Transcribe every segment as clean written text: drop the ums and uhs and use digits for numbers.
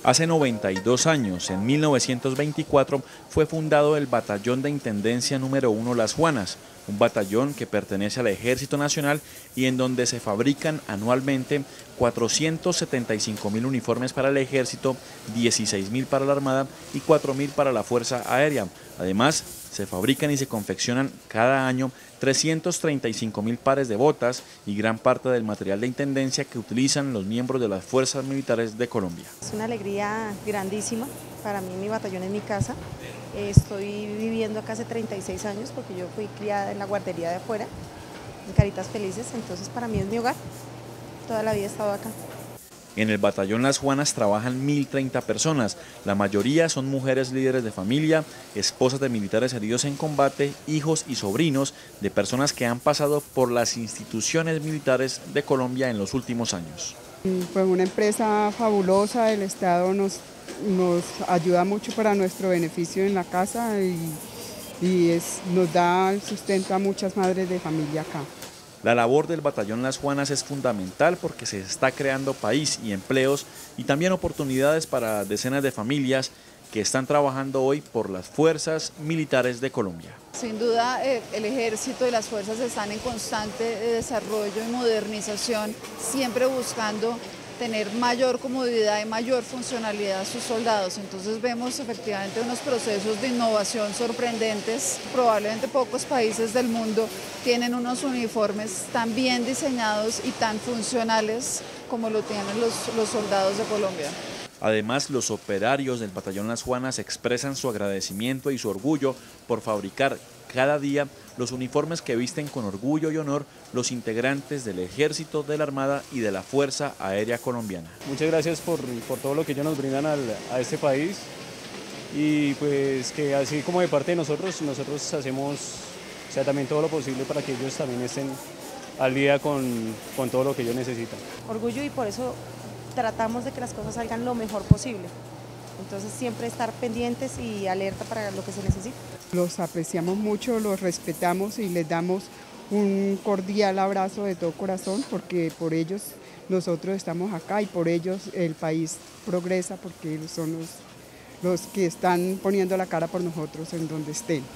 Hace 92 años, en 1924, fue fundado el Batallón de Intendencia número 1 Las Juanas, un batallón que pertenece al Ejército Nacional y en donde se fabrican anualmente 475.000 uniformes para el Ejército, 16.000 para la Armada y 4.000 para la Fuerza Aérea. Además, se fabrican y se confeccionan cada año 335.000 pares de botas y gran parte del material de intendencia que utilizan los miembros de las Fuerzas Militares de Colombia. Es una alegría grandísima, para mí mi batallón es mi casa. Estoy viviendo acá hace 36 años porque yo fui criada en la guardería de afuera, en Caritas Felices, entonces para mí es mi hogar, toda la vida he estado acá. En el batallón Las Juanas trabajan 1.030 personas, la mayoría son mujeres líderes de familia, esposas de militares heridos en combate, hijos y sobrinos de personas que han pasado por las instituciones militares de Colombia en los últimos años. Pues una empresa fabulosa, el Estado nos ayuda mucho para nuestro beneficio en la casa y nos da el sustento a muchas madres de familia acá. La labor del batallón Las Juanas es fundamental porque se está creando país y empleos y también oportunidades para decenas de familias que están trabajando hoy por las fuerzas militares de Colombia. Sin duda el ejército y las fuerzas están en constante desarrollo y modernización, siempre buscando tener mayor comodidad y mayor funcionalidad a sus soldados. Entonces vemos efectivamente unos procesos de innovación sorprendentes. Probablemente pocos países del mundo tienen unos uniformes tan bien diseñados y tan funcionales como lo tienen los soldados de Colombia. Además, los operarios del batallón Las Juanas expresan su agradecimiento y su orgullo por fabricar cada día los uniformes que visten con orgullo y honor los integrantes del Ejército, de la Armada y de la Fuerza Aérea Colombiana. Muchas gracias por todo lo que ellos nos brindan a este país y pues que así como de parte de nosotros hacemos también todo lo posible para que ellos también estén al día con todo lo que ellos necesitan. Orgullo, y por eso tratamos de que las cosas salgan lo mejor posible. Entonces siempre estar pendientes y alerta para lo que se necesite. Los apreciamos mucho, los respetamos y les damos un cordial abrazo de todo corazón porque por ellos nosotros estamos acá y por ellos el país progresa porque son los que están poniendo la cara por nosotros en donde estén.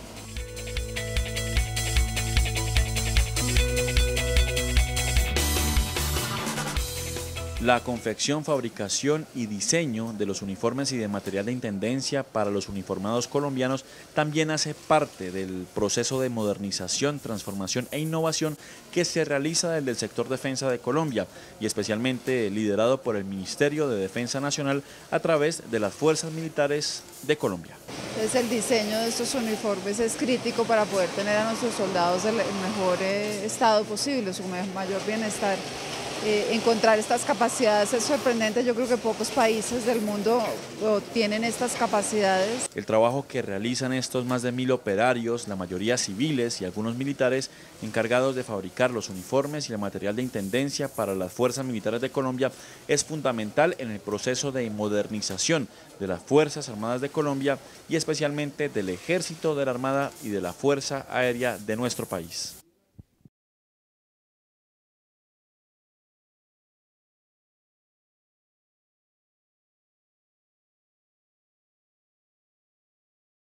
La confección, fabricación y diseño de los uniformes y de material de intendencia para los uniformados colombianos también hace parte del proceso de modernización, transformación e innovación que se realiza desde el sector defensa de Colombia y especialmente liderado por el Ministerio de Defensa Nacional a través de las Fuerzas Militares de Colombia. Entonces el diseño de estos uniformes es crítico para poder tener a nuestros soldados en el mejor estado posible, su mayor bienestar. Encontrar estas capacidades es sorprendente, yo creo que pocos países del mundo tienen estas capacidades. El trabajo que realizan estos más de 1.000 operarios, la mayoría civiles y algunos militares, encargados de fabricar los uniformes y el material de intendencia para las Fuerzas Militares de Colombia, es fundamental en el proceso de modernización de las Fuerzas Armadas de Colombia y especialmente del Ejército, de la Armada y de la Fuerza Aérea de nuestro país.